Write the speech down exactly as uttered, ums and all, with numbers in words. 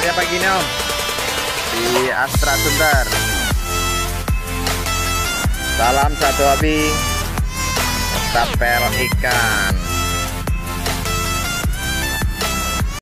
ya pagi ini Om di Astra Sunter. Salam satu hobi, tapel ikan.